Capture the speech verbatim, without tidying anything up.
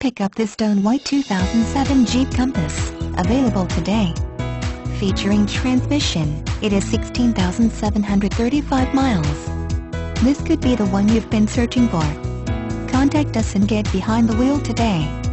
Pick up this stone white two thousand seven Jeep Compass, available today. Featuring transmission, it is sixteen thousand seven hundred thirty-five miles. This could be the one you've been searching for. Contact us and get behind the wheel today.